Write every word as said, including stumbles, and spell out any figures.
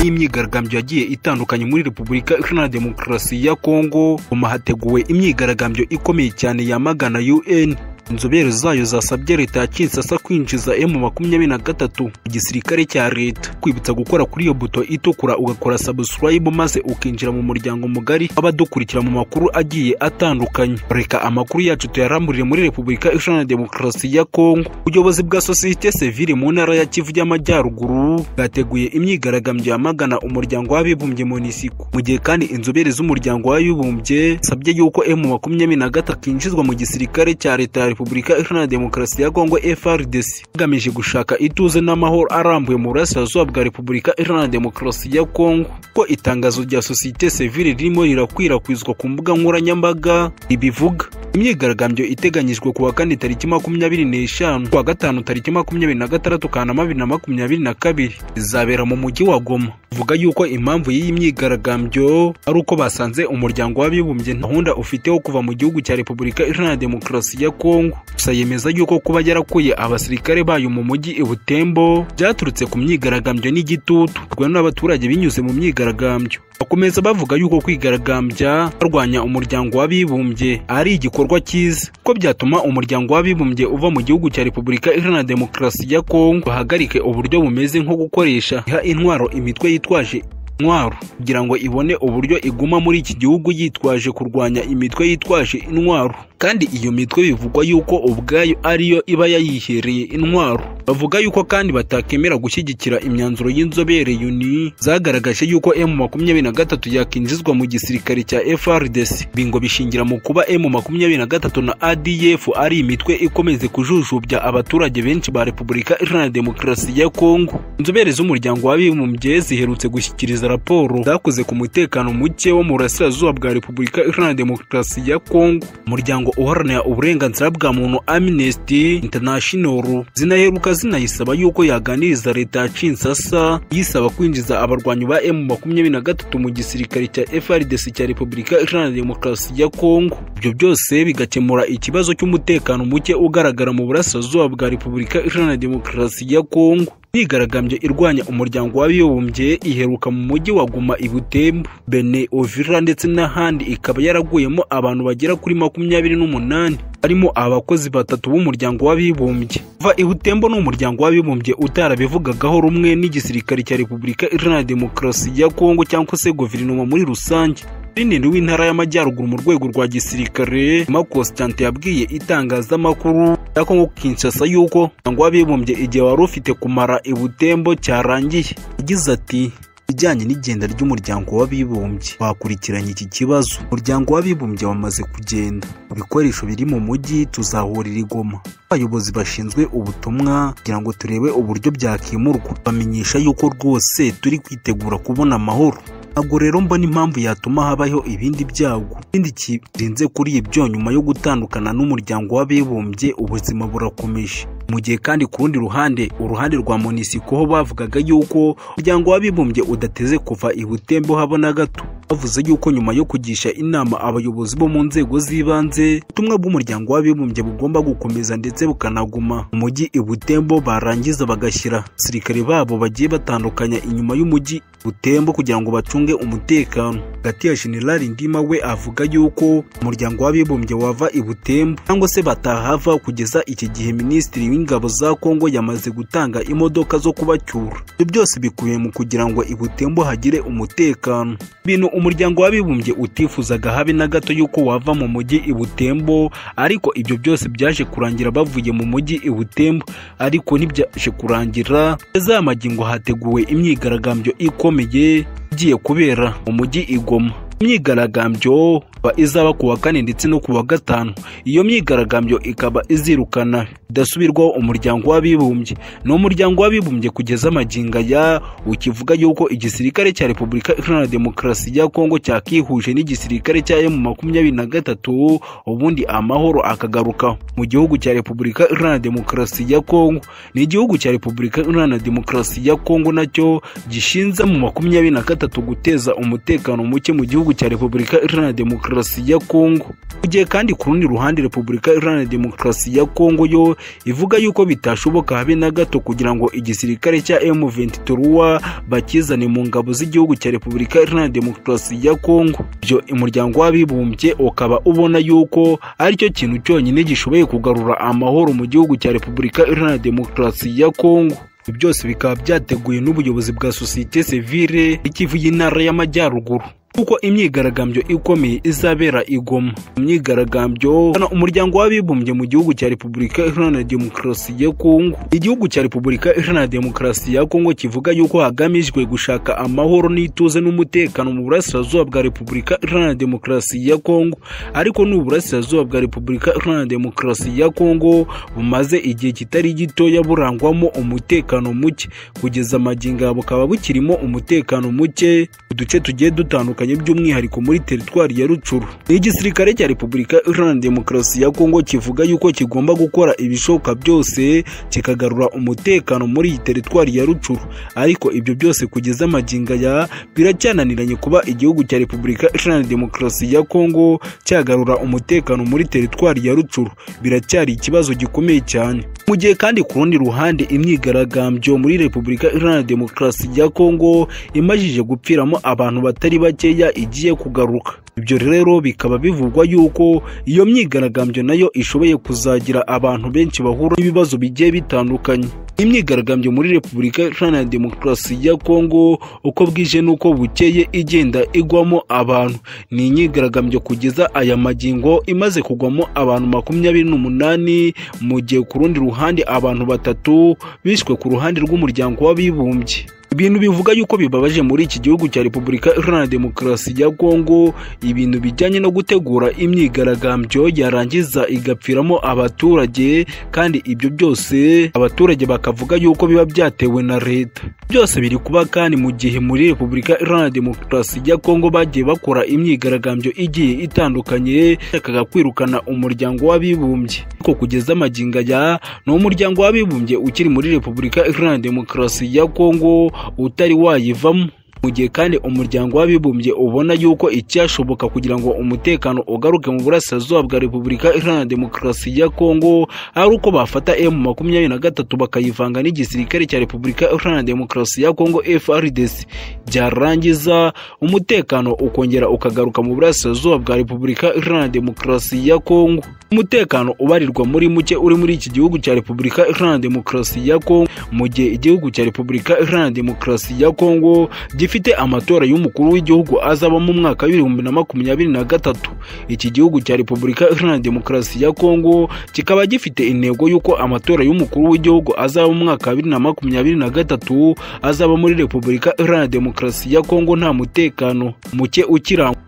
y'imyigaragambyo yagiye itandukanye muri Repubulika Iharanira Demokarasi ya Kongo, hateguwe imyigaragambyo ikomeye cyane yamagana U N. Inzobere zayo zasabye leta ya Kinshasa kwinjiza M makumyabiri na gatatu mu gisirikare cya leta. Kwibutsa gukora kuri iyo buto itukura ugakora subscribe maze ukinjira mu muryango mugari abadukurikira mu makuru agiye atandukanye. Reka amakuru yacu tuyaramburire muri Repubulika Iharanira Demokarasi ya Kongo. Ubuyobozi bwa societe civile mu ntara ya Kivu y'Amajyaruguru bwateguye imyigaragambyo yamagana umuryango w'abibumbye MONUSCO, mu gihe kandi inzobere z'umuryango w'abibumbye sabye yuko M makumyabiri na gatatu kinjizwa mu gisirikare cya leta Repubulika Iharanira Demokarasi ya Kongo F A R D C, hagamije gushaka ituze n'amahoro arambuye mu burasirazuba bwa Repubulika Iharanira Demokarasi ya Kongo. Ko itangazo rya societe civile ririmo rirakwirakwizwa ku mbuga nkoranyambaga ribivuga. Imyigaragambyo iteganyijwe kuwa kane tariki makumyabiri n'eshanu, kuwa gatanu tariki makumyabiri na gatandatu Kanama bibiri na makumyabiri na kabiri, izabera mu mujyi wa Goma. Vuga yuko impamvu y'iyi myigaragambyo ari uko basanze umuryango w'abibumbye gahunda ufiteho kuva mu gihugu cya Repubulika Iharanira Demokarasi ya Kongo. Gusa yemeza yuko kuba yarakuye abasirikare bayo mu mujyi i Butembo byaturutse ku myigaragambyo n'igitutu rwa n'abaturage binyuze mu myigaragambyo. Bakomeza bavuga yuko kwigaragambya barwanya umuryango w'abibumbye ari igikorwa cyiza, ko byatuma umuryango w'abibumbye uva mu gihugu cya Repubulika Iharanira Demokarasi ya Kongo, bahagarike uburyo bumeze nko gukoresha intwaro imitwe yitwaje intwaro kugira ngo ibone uburyo iguma muri iki gihugu yitwaje kurwanya imitwe yitwaje intwaro. Kandi iyo mitwe bivugwa yuko ubwayo ariyo iba yayihereye intwaro. Bavuga yuko kandi batakemera gushyigikira imyanzuro y'inzobere U N I zagaragaje yuko M makumyabiri na gatatu yakinjizwa mu gisirikare cya F A R D C. Bingo bishingira mu kuba M makumyabiri na gatatu na A D F ari imitwe ikomeze kujujubya abaturage benshi ba Repubulika Iharanira Demokarasi ya Kongo. Inzobere z'umuryango w'abibumbye ziherutse gushyikiriza raporo zakoze ku mutekano muke wo mu burasirazuba bwa Repubulika Iharanira Demokarasi ya Kongo. Umuryango uharanira uburenganzira bwa muntu Amnesty International zinaheruka zinayisaba yuko yaganiriza leta ya Kinshasa yisaba kwinjiza abarwanyi ba M makumyabiri na gatatu mu gisirikare cya F A R D C cya Repubulika Iharanira Demokarasi ya Kongo. Ibyo byose bigakemura ikibazo cy'umutekano muke ugaragara mu burasirazuba bwa Repubulika Iharanira Demokarasi ya Kongo. Imyigaragambyo irwanya umuryango w'abibumbye iheruka mu mujyi wa Goma, i Butembo, Bene, Uvira ndetse n'ahandi, ikaba yaraguyemo abantu bagera kuri makumyabiri n'umunani, harimo abakozi batatu b'umuryango w'abibumbye. Va i Butembo n'umuryango w'abibumbye utarabivugagaho rumwe n'igisirikare cya Repubulika Iharanira Demokarasi ya Kongo cyangwa se guverinoma muri rusange. Minisitiri w'intara y'Amajyaruguru mu rwego rwa gisirikare Constante yabwiye itangazamakuru ya Kongo Kinshasa yuko umuryango w'abibumbye igihe wari ufite kumara i Butembo cyarangiye. Yagize ati, ijyanye n'igenda ry'umuryango w'abibumbye bakurikiranye iki kibazo. Umuryango w'abibumbye wamaze kugenda, ibikoresho biri mu mujyi tuzahurira i Goma. Abayobozi bashinzwe ubutumwa kugira ngo turebe uburyo byakimurwa, bamenyesha yuko rwose turi kwitegura kubona amahoro. Ntabwo rero mbona impamvu yatuma habaho ibindi byago. Ikindi kirenze kuri ibyo, nyuma yo gutandukana n'umuryango w'abibumbye ubuzima burakomeje. Mu gihe kandi ku rundi ruhande, uruhande rwa MONUSCO ho bavugaga yuko umuryango w'abibumbye udateze kuva i Butembo habona gato. Bavuze yuko nyuma yo kugisha inama abayobozi bo mu nzego z'ibanze, ubutumwa bw'umuryango w'abibumbye bugomba gukomeza ndetse bukanaguma mu mujyi i Butembo, barangiza bagashyira abasirikare babo bagiye batandukanya inyuma y'umujyi Butembo kugira ngo bacunge umutekano. Hagati ya General Ndima we avuga yuko umuryango w'abibumbye wava i Butembo cyangwa se batahava kugeza iki gihe Minisitiri w'ingabo za Kongo yamaze gutanga imodoka zo kubacyura. Ibyo byose bikubiye mu kugira ngo i Butembo hagire umutekano. Bino umuryango w'abibumbye utifuzaga habe na gato yuko wava mu mujyi i Butembo, ariko ibyo byose byaje kurangira bavuye mu mujyi i Butembo. Ariko ntibyaje kurangira, za magingo hateguwe imyigaragambyo ikomeye igiye kubera mu mujyi i Goma. Imyigaragambyo izaba kuwa kane ndetse no kuwa gatanu. Iyo myigaragambyo ikaba izirukana idasubirwaho umuryango w'abibumbye. No umuryango w'abibumbye kugeza amaginga ya ukivuga yuko igisirikare cya Repubulika Iharanira Demokarasi ya Kongo cyakihuje n'igisirikare cya M makumyabiri na gatatu, ubundi amahoro akagaruka mu gihugu cya Repubulika Iharanira Demokarasi ya Kongo. Ni igihugu cya Repubulika Iharanira Demokarasi ya Kongo nacyo gishinze mu makumyabiri na gatatu guteza umutekano muke mu gihugu cya Repubulika Iharanira Demokarasi ya Kongo. Ugiye kandi ku rundi ruhande, Repubulika Iharanira Demokarasi ya Kongo yo ivuga yuko bitashoboka habe na gato kugira ngo igisirikare cya M ventura bakizane mu ngabo z'igihugu cya Repubulika Iharanira Demokarasi ya Kongo. Byo umuryango w'abibumbye ukaba ubona yuko ari cyo kintu cyonyine gishoboye kugarura amahoro mu gihugu cya Repubulika Iharanira Demokarasi ya Kongo. Byose bikaba byateguye n'ubuyobozi bwa societe civile ikivu y'intara y'Amajyaruguru kuko imyigaragambyo ikomeye izabera i Goma. Imyigaragambyo umuryango w'abibumbye mu gihugu cya Repubulika Iharanira Demokarasi ya Kongo. Igihugu cya Repubulika Iharanira Demokarasi ya Kongo kivuga yuko hagamijwe gushaka amahoro n'ituze n'umutekano mu burasirazuba bwa Repubulika Iharanira Demokarasi ya Kongo, ariko n'uburasirazuba bwa Repubulika Iharanira Demokarasi ya Kongo bumaze igihe kitari gitoya burangwamo umutekano muke. Kugeza magingo abo bukaba bukirimo umutekano muke uduce tugiye dutandukanye by'umwihariko muri teritwari ya Rucuru. Igisirikare cya Repubulika Iharanira Demokarasi ya Kongo kivuga yuko kigomba gukora ibishoboka byose kikagarura umutekano muri iyi teritwari ya Rucuru, ariko ibyo byose kugeza magingo ya biracyananiranye kuba igihugu cya Repubulika Iharanira Demokarasi ya Kongo cyagarura umutekano muri teritwari ya Rucuru. Biracyari ikibazo gikomeye cyane. Mu gihe kandi ku rundi ruhande imyigaragambyo muri Repubulika Iharanira Demokarasi ya Kongo imajije gupfiramo abantu batari bakeya igiye kugaruka. Ibyo rero bikaba bivugwa yuko iyo myigaragambyo nayo ishoboye kuzagira abantu benshi bahura n'ibibazo bigiye bitandukanye. Imyigaragambyo muri Repubulika Iharanira Demokarasi ya Kongo uko bwije nuko bukeye igenda igwamo abantu. Ni imyigaragambyo kugeza aya magingo imaze kugwamo abantu makumyabiri n'umunani, mu gihe ku rundi ruhande abantu batatu bishwe ku ruhande rw'umuryango w'abibumbye. Ibintu bivuga yuko bibabaje muri iki gihugu cya Repubulika Iharanira Demokarasi ya Kongo, ibintu bijyanye no gutegura imyigaragambyo yarangiza igapfiramo abaturage, kandi ibyo byose abaturage bakavuga yuko biba byatewe na leta. Byose biri kuba kandi mu gihe muri Repubulika Iharanira Demokarasi ya Kongo bagiye bakora imyigaragambyo igiye itandukanye yashakaga kwirukana umuryango w'abibumbye, ariko kugeza amagingo ya no umuryango w'abibumbye ukiri muri Repubulika Iharanira Demokarasi ya Kongo utari wayivamo. Mu gihe kandi umuryango w'abibumbye ubona yuko icyashoboka kugira ngo umutekano ugaruke mu burasirazuba bwa Repubulika Iharanira Demokarasi ya Kongo ari uko bafata M makumyabiri na gatatu bakayivanga n'igisirikare cya Repubulika Iharanira Demokarasi ya Kongo F A R D C, byarangiza umutekano ukongera ukagaruka mu burasirazuba bwa Repubulika Iharanira Demokarasi ya Kongo. Umutekano ubarirwa muri muke uri muri iki gihugu cya Repubulika Iharanira Demokarasi ya Kongo, mu gihe igihugu cya Repubulika Iharanira Demokarasi ya Kongo gifite amatora y'umukuru w'igihugu azaba mu mwaka w'ibihumbi na makumyabiri na gatatu. Iki gihugu cya Repubulika Iharanira Demokarasi ya Kongo kikaba gifite intego y'uko amatora y'umukuru w'igihugu azaba mu mwaka wa bibiri na makumyabiri na gatatu azaba muri Repubulika Iharanira Demokarasi ya Kongo nta mutekano muke ukirangwa.